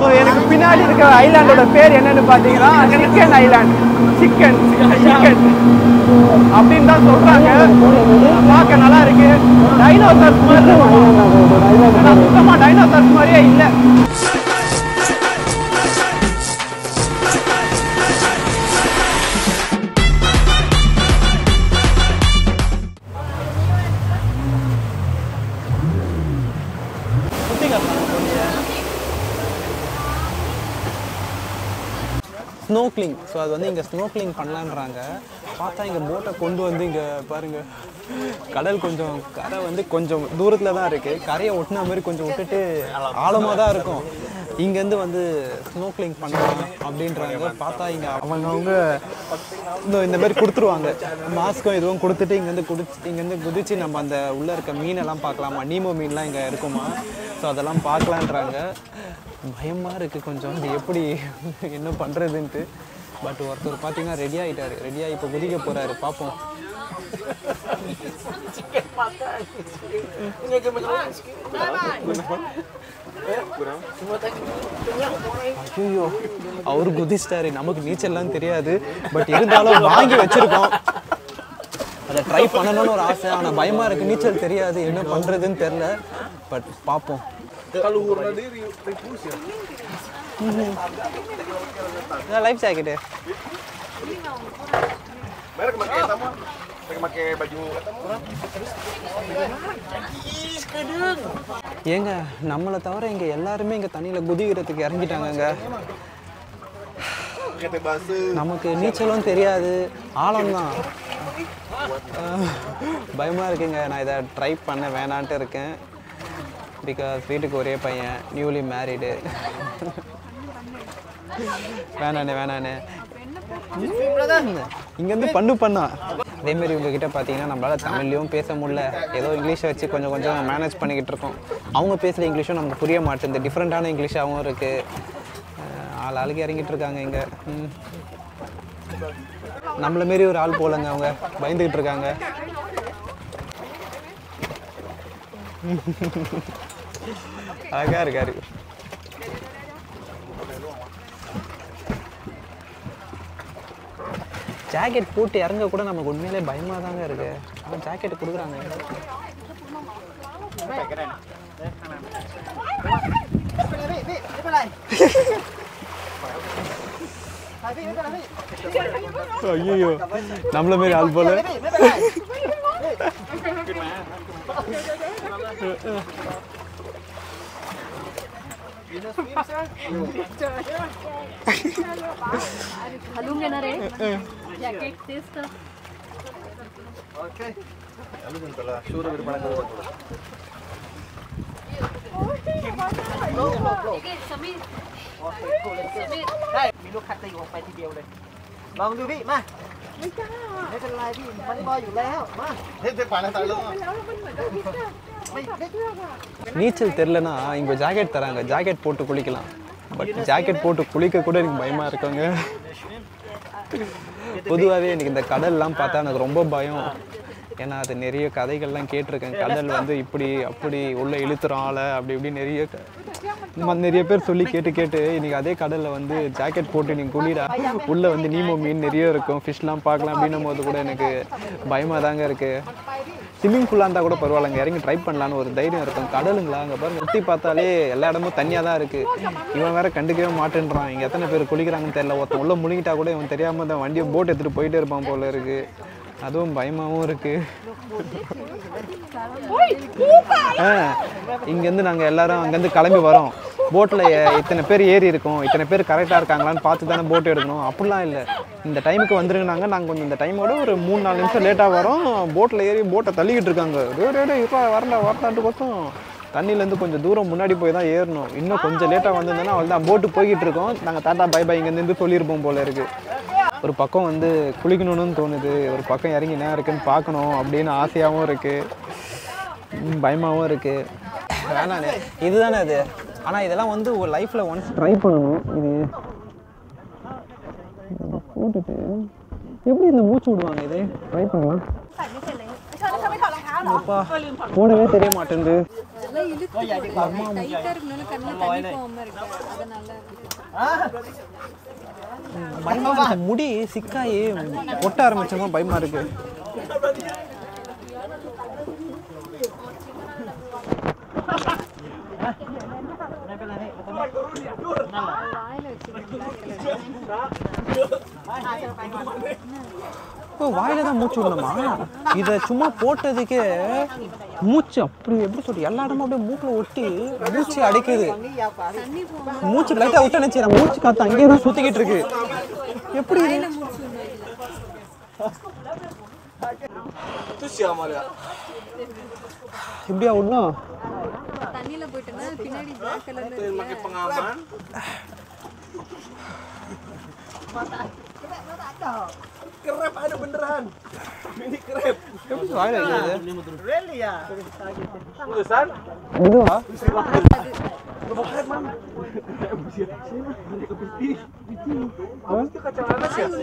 So எனக்கு பின்னாடி இருக்கிற ஐலாண்டோட பேர் என்னன்னு பார்த்தீங்கன்னா சிக்கன் ஐலாண்ட். சிக்கன் அப்படின்னு தான் சொல்றாங்க. பார்க்க நல்லா இருக்கு. டைனோசர்ஸ் மாதிரி சுத்தமா டைனோசர்ஸ் மாதிரியே இல்லை. ஸ்னோக்லிங். ஸோ அது வந்து இங்கே ஸ்னோக்லிங் பண்ணலான்றாங்க. பார்த்தா இங்கே போட்டை கொண்டு வந்து இங்கே பாருங்கள், கடல் கொஞ்சம் கரை வந்து கொஞ்சம் தூரத்தில் தான் இருக்குது. கரையை ஒட்டின மாதிரி கொஞ்சம் விட்டுட்டு ஆழமாக தான் இருக்கும். இங்கேருந்து வந்து ஸ்னோக்லிங் பண்ணலாம் அப்படின்றாங்க. பார்த்தா இங்கே அவங்க இந்த மாதிரி கொடுத்துருவாங்க. மாஸ்க்கும் இதுவும் கொடுத்துட்டு இங்கேருந்து குதிச்சு நம்ம அந்த உள்ளே இருக்க மீனெல்லாம் பார்க்கலாமா, நீமோ மீன்லாம் இங்கே இருக்குமா. ஸோ அதெல்லாம் பார்க்கலான்றாங்க. பயமாக இருக்குது கொஞ்சம், இது எப்படி என்ன பண்ணுறதுன்ட்டு. பட் ஒருத்தர் பார்த்தீங்கன்னா ரெடி ஆகிட்டார். ரெடியாக இப்போ குதிக்க போகிறாரு. பார்ப்போம். ஐயோ, அவரு குதிச்சிட்டாரு. நமக்கு நீச்சல்லாம் தெரியாது, பட் இருந்தாலும் வாங்கி வச்சிருக்கோம். அதை ட்ரை பண்ணணும்னு ஒரு ஆசை. ஆனால் பயமாக இருக்குது, நீச்சல் தெரியாது, என்ன பண்ணுறதுன்னு தெரில. பட் பார்ப்போம். லைஃப் ஜாக்கெட்டு ஏங்க, நம்மளை தவிர இங்கே எல்லாருமே இங்கே தண்ணியில் குதிக்கிறதுக்கு இறங்கிட்டாங்கங்க. நமக்கு நீச்சலும் தெரியாது, ஆழம்தான். பயமாக இருக்குங்க. நான் இதை ட்ரை பண்ண வேணான்ட்டு இருக்கேன். பிகாஸ் வீட்டுக்கு ஒரே பையன், நியூலி மேரிடு. வேணானே இங்கேருந்து பண்ணா. அதேமாரி உங்ககிட்ட பார்த்தீங்கன்னா நம்மளால் தமிழ்லையும் பேச முடியல. ஏதோ இங்கிலீஷை வச்சு கொஞ்சம் மேனேஜ் பண்ணிக்கிட்டு இருக்கோம். அவங்க பேசுகிற இங்கிலீஷும் நமக்கு புரிய மாட்டேங்குது. டிஃப்ரெண்ட்டான இங்கிலீஷாகவும் இருக்குது. ஆளுக்கு இறங்கிட்டு இருக்காங்க இங்கே. நம்மள மாரி ஒரு ஆள் போலங்க, அவங்க பயந்துக்கிட்டு இருக்காங்க. அழகா இருக்காரு. ஜாக்கெட் போட்டு இறங்க கூட நமக்கு உண்மையிலே பயமாக தாங்க இருக்கு. ஆனால் ஜாக்கெட் கொடுக்குறாங்க. ஐயோ, நம்மள மாரி ஆள் போல. Halungan na rin. Jacket test. Okay. Halungan pala. Sure bir pala ko. Okay, Samir. Samir. ได้มีลูกคัดตีออกไปทีเดียวเลยลองดูพี่มาไม่ใช่ไม่เป็นไรพี่มันบอลอยู่แล้วมา Hey, te pala talo. நீச்சல் தெரிலனா இங்கே ஜாக்கெட் தராங்க. ஜாக்கெட் போட்டு குளிக்கலாம். பட் ஜாக்கெட் போட்டு குளிக்க கூட எனக்கு பயமாக இருக்குங்க. பொதுவாகவே எனக்கு இந்த கடல்லாம் பார்த்தா எனக்கு ரொம்ப பயம். ஏன்னா அது நிறைய கதைகள்லாம் கேட்டிருக்கேன். கடல் வந்து இப்படி அப்படி உள்ளே இழுத்துறோம் ஆளை அப்படி இப்படி நிறைய பேர் சொல்லி கேட்டு இன்றைக்கி அதே கடலில் வந்து ஜாக்கெட் போட்டு நீங்கள் குளிரா உள்ளே வந்து நீமோ மீன் நிறைய இருக்கும், ஃபிஷ்லாம் பார்க்கலாம் அப்படின்னும் போது கூட எனக்கு பயமாக தாங்க இருக்குது. ஸ்விம்மிங் ஃபுல்லாக இருந்தால் கூட பரவாயில்லைங்க, இறங்கி ட்ரை பண்ணலான்னு ஒரு தைரியம் இருக்கும். கடலுங்களா அங்கே பாருங்க, சுற்றி பார்த்தாலே எல்லா இடமும் தண்ணியாக தான் இருக்குது. இவன் வேறு கண்டுக்கவே மாட்டேன்றான். இங்கே எத்தனை பேர் குளிக்கிறாங்கன்னு தெரியல. ஒருத்தன் உள்ளே முழுங்கிட்டா கூட இவன் தெரியாமல் தான் வண்டியை போட் எடுத்துகிட்டு போயிட்டே இருப்பான் போல இருக்குது. அதுவும் பயமாகவும் இருக்குது. இங்கேருந்து நாங்கள் எல்லோரும் அங்கேருந்து கிளம்பி வரோம். போட்டில் இத்தனை பேர் ஏறி இருக்கோம், இத்தனை பேர் கரெக்டாக இருக்காங்களான்னு பார்த்து தானே போட் எடுக்கணும். அப்படிலாம் இல்லை, இந்த டைமுக்கு வந்துருந்தாங்க. நாங்கள் கொஞ்சம் இந்த டைமோட ஒரு 3-4 நிமிஷம் லேட்டாக வரோம். போட்டில் ஏறி போட்டை தள்ளிக்கிட்டு இருக்காங்க. வரலான்ட்டு பார்த்தோம். தண்ணியிலேருந்து கொஞ்சம் தூரம் முன்னாடி போய் தான் ஏறணும். இன்னும் கொஞ்சம் லேட்டாக வந்திருந்தோன்னா அவள் தான் போட்டு போய்கிட்டு இருக்கோம். நாங்கள் டாட்டா பை பை இங்கேருந்து சொல்லியிருப்போம் போல இருக்குது. ஒரு பக்கம் வந்து குளிக்கணும்னு தோணுது, ஒரு பக்கம் இறங்கி என்ன இருக்குன்னு பார்க்கணும் அப்படின்னு ஆசையாகவும் இருக்குது, பயமாகவும் இருக்குது. வேணாண்ணே, இதுதானே அது. ஆனால் இதெல்லாம் வந்து ஒரு லைஃப்பில் ஒன்ஸ் ட்ரை பண்ணணும். இது போட்டுட்டு எப்படி இந்த மூச்சு விடுவாங்க, இதை ட்ரை பண்ணலாம். அப்பா போடவே தெரிய மாட்டேங்குது. நல்லா இழுத்து டைட்டா இருக்கனால கண்ணுல தண்ணி போகாம இருக்கு அதனால பயமா இருக்கு முடி சிக்காயி ஒட்ட ஆரம்பிச்சமா பயமா இருக்கு வாயில தான் மூச்சு விடணுமா இதை சும்மா போட்டதுக்கே மூச்சு அப்படி எப்படி சொல்றது எல்லா இடமும் அப்படியே மூக்கில் ஒட்டி மூச்சு அடைக்குது மூச்சு லைட்டா விட்டு நினைச்சு மூச்சு காத்து அங்கேயே தான் சுத்திக்கிட்டு இருக்கு எப்படி இப்படியா ஒன்றும் தண்ணியில போயிட்டேன்னா பின்னாடி பிளாக் கலர்ல Krep ada beneran. Ini krep. வாயில இருக்குது Really ya? Tulisan? இதுவா Krep man. Itu kacang anas ya?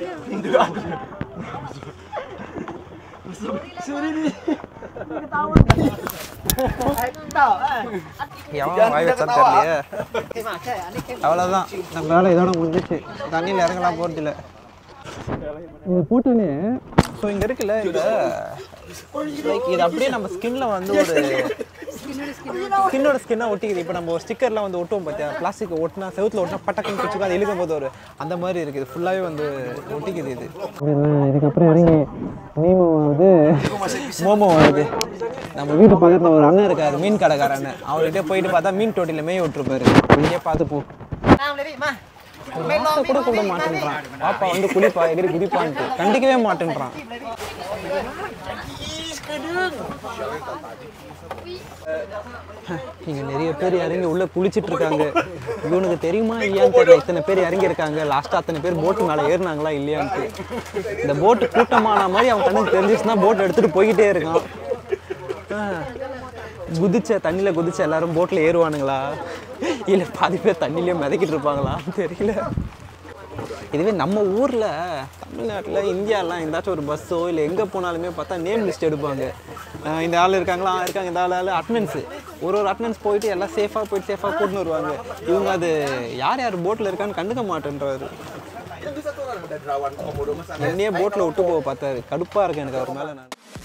Sorry nih. Ketahuan. Tahu எவன் வாய் வச்சான்னு தெரியலையே அவ்வளோதான் நம்ம வேலை இதோட முடிஞ்சிச்சு தண்ணியில் இறங்கலாம் போகிறதில்ல இது போட்டாலே ஸோ இங்கே இருக்குல்ல இந்த லைக் இது அப்படியே நம்ம ஸ்கின்ல வந்து ஒரு ஸ்கின்னாக ஒட்டிக்குது இப்போ நம்ம ஒரு ஸ்டிக்கர்லாம் வந்து ஒட்டுவோம் பார்த்தியா பிளாஸ்டிக் ஒட்டினா செவுத்தில் ஒட்டினா பட்டக்குன்னு பிடிச்சிக்கும் அது இழுக்கும் போது ஒரு அந்த மாதிரி இருக்குது ஃபுல்லாகவே வந்து ஒட்டிக்குது இது இதுக்கப்புறம் இறங்கி மீமோ வருது மோமோ வருது நம்ம வீட்டு பக்கத்தில் ஒரு அண்ணன் இருக்காரு மீன் கடைக்கார அண்ணன் அவர்கிட்ட போயிட்டு பார்த்தா மீன் தொட்டியில் மேய விட்டுருப்பாரு இங்கே பார்த்து போ கூட கூட மாட்டேன்றான் பாப்பா வந்து குளிப்பா எகிரி குதிப்பான்ட்டு கண்டிக்கவே மாட்டேன்றான் இங்க நிறைய பேர் இறங்கி உள்ள குளிச்சிட்டு இருக்காங்க இவனுக்கு தெரியுமா இல்லையான்னு தெரியல இத்தனை பேர் இறங்கி இருக்காங்க லாஸ்டா அத்தனை பேர் போட்டு மேலே ஏறினாங்களா இல்லையான்ட்டு இந்த போட்டு கூட்டமான மாதிரி அவன் கண்ணுக்கு தெரிஞ்சிச்சுன்னா போட் எடுத்துட்டு போய்கிட்டே இருக்கான் தண்ணியில் குதிச்ச எல்லாரும் போட்டில் ஏறுவானுங்களா இல்லை பாதி பேர் தண்ணியிலே மிதக்கிட்டு இருப்பாங்களா தெரியல இதுவே நம்ம ஊரில் தமிழ்நாட்டில் இந்தியாலாம் எந்தாச்சும் ஒரு பஸ்ஸோ இல்லை எங்கே போனாலுமே பார்த்தா நேம் லிஸ்ட் எடுப்பாங்க இந்த ஆள் இருக்காங்களா இருக்காங்க இந்த ஆள் அட்டனன்ஸு ஒரு அட்டனன்ஸ் போயிட்டு எல்லாம் சேஃபாக போயிட்டு சேஃபாக கூட்டின்னு வருவாங்க இவங்க அது யார் யார் போட்டில் இருக்கான்னு கண்டுக்க மாட்டேன்றாரு என்னையே போட்டில் விட்டு போக பார்த்தாரு கடுப்பாக இருக்கு எனக்கு அவர் மேலே நான்